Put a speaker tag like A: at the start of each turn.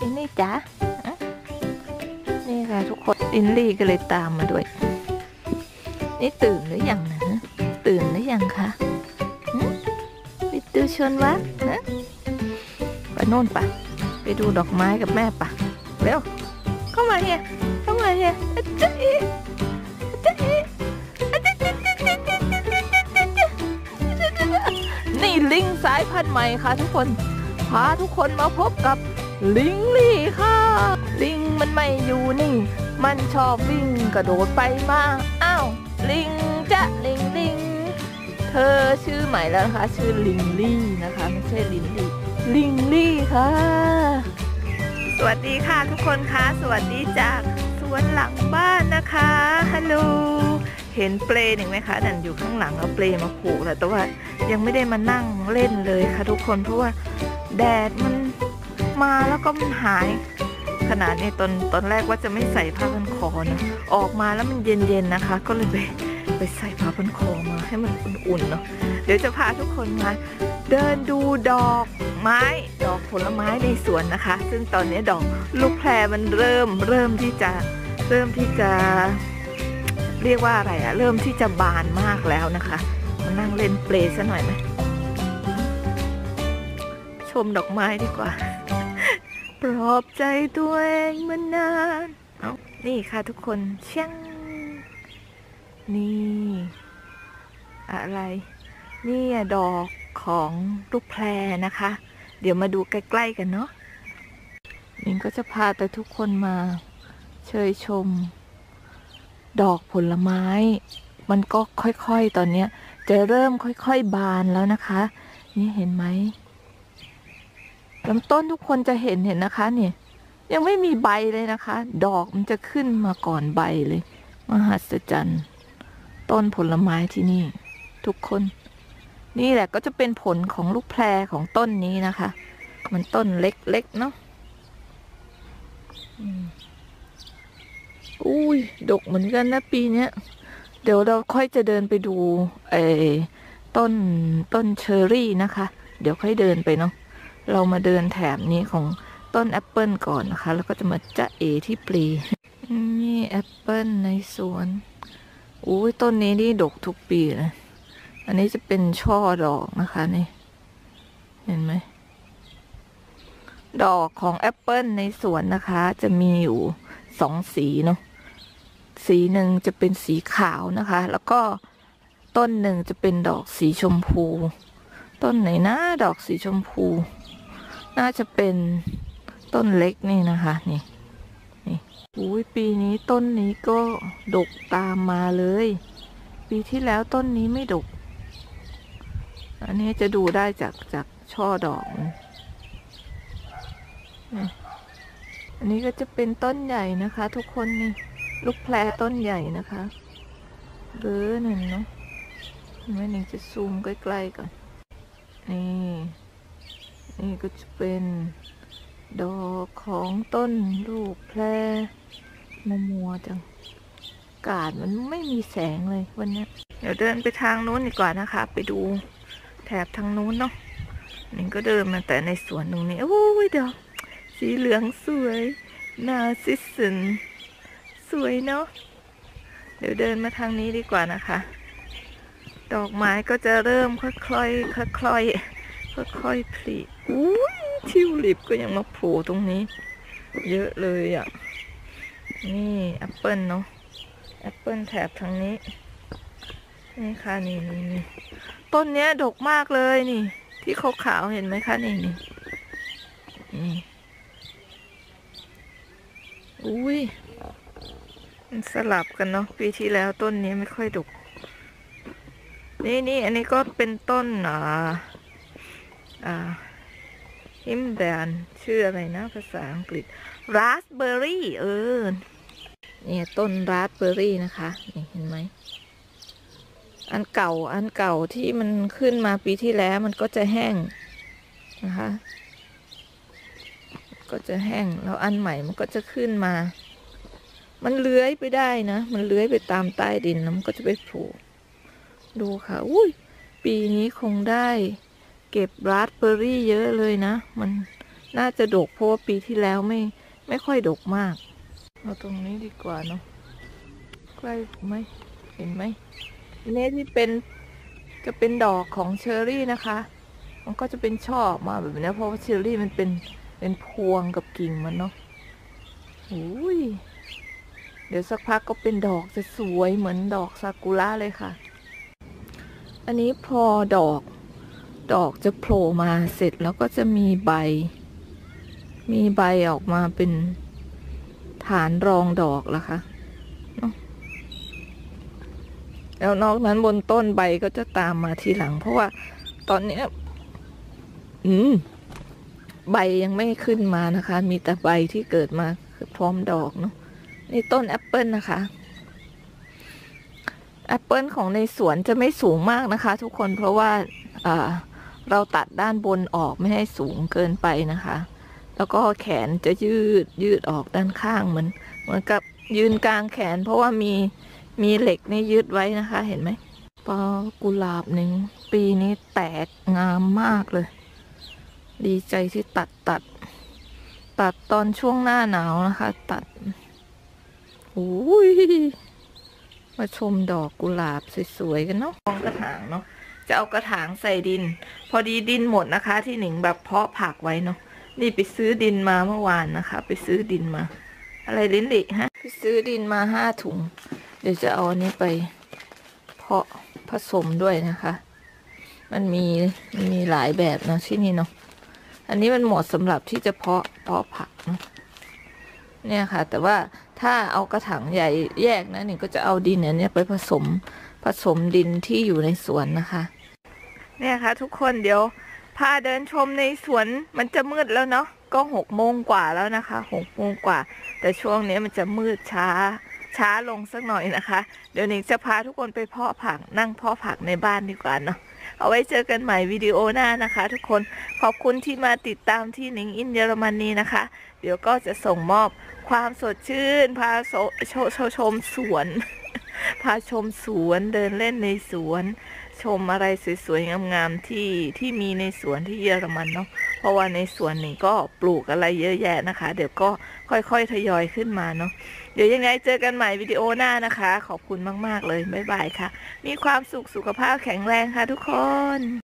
A: ลินลี่จ๋านี่ค่ะทุกคนลินลี่ก็เลยตามมาด้วยนี่ตื่นหรือยังนะตื่นหรือยังคะไปดูชนวัดนะไปโน่นปะไปดูดอกไม้กับแม่ปะเร็วเข้ามาเฮียเข้ามาเฮียจ๊ะเอ๊ะจ๊ะเอ๊ะนี่ลิงสายพันธุ์ใหม่ค่ะทุกคนพาทุกคนมาพบกับลิงลี่ค่ะลิงมันไม่อยู่นิ่งมันชอบวิ่งกระโดดไปมาอ้าวลิงจ๊ะลิงเธอชื่อใหม่แล้วนะคะชื่อลิงลี่นะคะไม่ใช่ลินลี่ลิงลี่ค่ะสวัสดีค่ะทุกคนคะสวัสดีจากสวนหลังบ้านนะคะฮัลโหลเห็นเปลหนึ่งไหมคะนั่นอยู่ข้างหลังเอาเปลมาผูกแล้วแต่ว่ายังไม่ได้มานั่งเล่นเลยค่ะทุกคนเพราะว่าแดดมันมาแล้วก็มันหายขนาดนี้ตอนแรกว่าจะไม่ใส่ผ้าพันคอนะออกมาแล้วมันเย็นๆนะคะก็เลยไปใส่ผ้าพันคอมาให้มันอุ่นๆเนาะเดี๋ยวจะพาทุกคนมาเดินดูดอกไม้ดอกผลไม้ในสวนนะคะซึ่งตอนนี้ดอกลูกแพรมันเริ่มที่จะเรียกว่าอะไรอะเริ่มที่จะบานมากแล้วนะคะมานั่งเล่นเปลซะหน่อยไหมชมดอกไม้ดีกว่าปลอบใจตัวเองมานานเอานี่ค่ะทุกคนเชียงนี่อะไรนี่ดอกของลูกแพรนะคะเดี๋ยวมาดูใกล้ๆกันเนาะนิ่งก็จะพาแต่ทุกคนมาเชยชมดอกผลไม้มันก็ค่อยๆตอนนี้จะเริ่มค่อยๆบานแล้วนะคะนี่เห็นไหมลำต้นทุกคนจะเห็นนะคะเนี่ยยังไม่มีใบเลยนะคะดอกมันจะขึ้นมาก่อนใบเลยมหัศจรรย์ต้นผลไม้ที่นี่ทุกคนนี่แหละก็จะเป็นผลของลูกแพรของต้นนี้นะคะมันต้นเล็กๆเนาะอุ้ยดกเหมือนกันนะปีนี้เดี๋ยวเราค่อยจะเดินไปดูต้นเชอร์รี่นะคะเดี๋ยวค่อยเดินไปเนาะเรามาเดินแถบนี้ของต้นแอปเปิลก่อนนะคะแล้วก็จะมาจ๊ะเอที่ปลีนี่แอปเปิลในสวนอุ้ยต้นนี้นี่ดกทุกปีนะอันนี้จะเป็นช่อดอกนะคะนี่เห็นไหมดอกของแอปเปิลในสวนนะคะจะมีอยู่2 สีเนาะสีหนึ่งจะเป็นสีขาวนะคะแล้วก็ต้นหนึ่งจะเป็นดอกสีชมพูต้นไหนนะดอกสีชมพูน่าจะเป็นต้นเล็กนี่นะคะนี่อุ้ยปีนี้ต้นนี้ก็ดกตามมาเลยปีที่แล้วต้นนี้ไม่ดกอันนี้จะดูได้จากช่อดอกอันนี้ก็จะเป็นต้นใหญ่นะคะทุกคนนี่ลูกแพรต้นใหญ่นะคะเบอร์หนึ่งเนาะไม่หนึ่งจะซูมใกล้ๆก่อนนี่ก็จะเป็นดอกของต้นลูกแพรมัวจังอากาศมันไม่มีแสงเลยวันนี้เดี๋ยวเดินไปทางนู้นดีกว่านะคะไปดูแถบทางนู้นเนาะนี่ก็เดินมาแต่ในสวนตรงนี้โอ้ยดอกสีเหลืองสวยนาซิสซันสวยเนาะเดี๋ยวเดินมาทางนี้ดีกว่านะคะดอกไม้ก็จะเริ่มค่อยๆผลิอุ้ยทิวลิปก็ยังมาโผล่ตรงนี้เยอะเลยอ่ะนี่แอปเปิลเนาะแอปเปิลแถบทางนี้นี่ค่ะนี่ต้นเนี้ยดกมากเลยนี่ที่ขาวๆเห็นไหมคะนี่อุ้ยมันสลับกันเนาะปีที่แล้วต้นนี้ไม่ค่อยดกนี่อันนี้ก็เป็นต้นฮิมแบนชื่ออะไรนะภาษาอังกฤษราสเบอร์รี่เนี่ยต้นราสเบอร์รี่นะคะนี่เห็นไหมอันเก่าที่มันขึ้นมาปีที่แล้วมันก็จะแห้งนะคะก็จะแห้งแล้วอันใหม่มันก็จะขึ้นมามันเลื้อยไปได้นะมันเลื้อยไปตามใต้ดินแล้วมันก็จะไปโผล่ดูค่ะอุ้ยปีนี้คงได้เก็บราสเบอร์รี่เยอะเลยนะมันน่าจะดกเพราะว่าปีที่แล้วไม่ค่อยดกมากเอาตรงนี้ดีกว่าเนาะใกล้ไหมเห็นไหมนี่ที่จะเป็นดอกของเชอร์รี่นะคะมันก็จะเป็นช่อออกมาแบบนี้เพราะว่าเชอร์รี่มันเป็นพวงกับกิ่งมันเนาะอุ้ยเดี๋ยวสักพักก็เป็นดอกจะสวยเหมือนดอกซากุระเลยค่ะอันนี้พอดอกจะโผล่มาเสร็จแล้วก็จะมีใบออกมาเป็นฐานรองดอกละค่ะแล้วนอกนั้นบนต้นใบก็จะตามมาทีหลังเพราะว่าตอนนี้ใบยังไม่ขึ้นมานะคะมีแต่ใบที่เกิดมาพร้อมดอกเนาะนี่ต้นแอปเปิลนะคะแอปเปิลของในสวนจะไม่สูงมากนะคะทุกคนเพราะว่าเราตัดด้านบนออกไม่ให้สูงเกินไปนะคะแล้วก็แขนจะยืดออกด้านข้างเหมือนกับยืนกลางแขนเพราะว่ามีเหล็กนี่ยึดไว้นะคะเห็นไหมปอกุหลาบหนึ่งปีนี้แตกงามมากเลยดีใจที่ตัดตอนช่วงหน้าหนาวนะคะตัดโอ้ยมาชมดอกกุหลาบสวยๆกันเนาะมองกระถางเนาะจะเอากระถางใส่ดินพอดีดินหมดนะคะที่หนิงแบบเพาะผักไว้เนาะนี่ไปซื้อดินมาเมื่อวานนะคะไปซื้อดินมาอะไรลิ้นหลิฮะไปซื้อดินมา5 ถุงเดี๋ยวจะเอาอันนี้ไปเพาะผสมด้วยนะคะมันมีหลายแบบนะที่นี่เนาะอันนี้มันเหมาะสำหรับที่จะเพาะผักนะเนี่ยค่ะแต่ว่าถ้าเอากระถางใหญ่แยกนะนี่ก็จะเอาดินเนี่ยไปผสมดินที่อยู่ในสวนนะคะเนี่ยค่ะทุกคนเดี๋ยวพาเดินชมในสวนมันจะมืดแล้วเนาะก็6 โมงกว่าแล้วนะคะ6 โมงกว่าแต่ช่วงนี้มันจะมืดช้าลงสักหน่อยนะคะเดี๋ยวหนิงจะพาทุกคนไปเพาะผักนั่งเพาะผักในบ้านดีกว่าเนาะเอาไว้เจอกันใหม่วิดีโอหน้านะคะทุกคนขอบคุณที่มาติดตามที่หนิงอินเยอรมนีนะคะเดี๋ยวก็จะส่งมอบความสดชื่นพาชมสวนพาชมสวนเดินเล่นในสวนชมอะไรสวยๆงามๆที่มีในสวนที่เยอรมันเนาะเพราะว่าในสวนนี้ก็ปลูกอะไรเยอะแยะนะคะเดี๋ยวก็ค่อยๆทยอยขึ้นมาเนาะเดี๋ยวยังไงเจอกันใหม่วิดีโอหน้านะคะขอบคุณมากๆเลยบ๊ายบายค่ะมีความสุขภาพแข็งแรงค่ะทุกคน